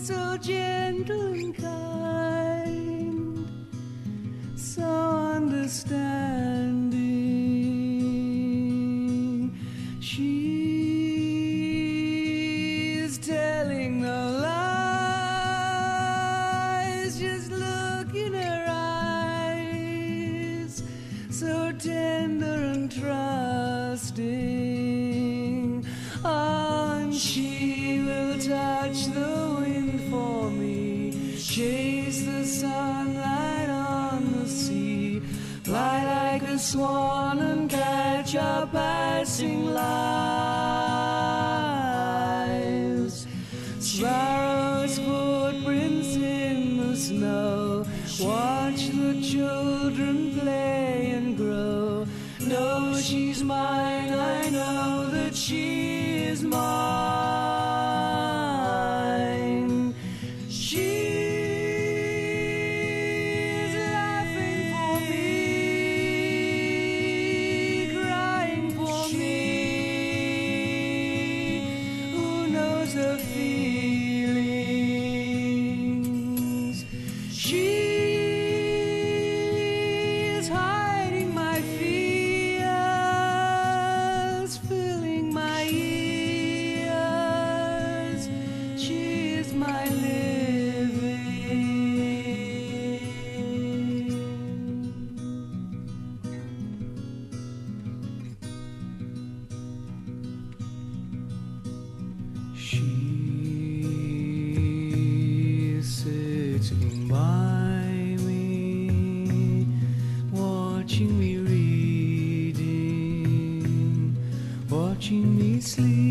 so gentle and kind, so understanding. She's telling no lies, just look in her eyes, so tender and trusting. And she will touch the wind for me, chase the sunlight on the sea, fly like a swan and catch our passing lives. Sparrows' footprints in the snow, watch the children play and grow. No, she's mine, I know that she is mine. She's laughing for me, crying for me. Who knows her feelings? She's hiding my fears, filling my ears. She is my living. She's sitting by me, watching me reading, watching me sleep.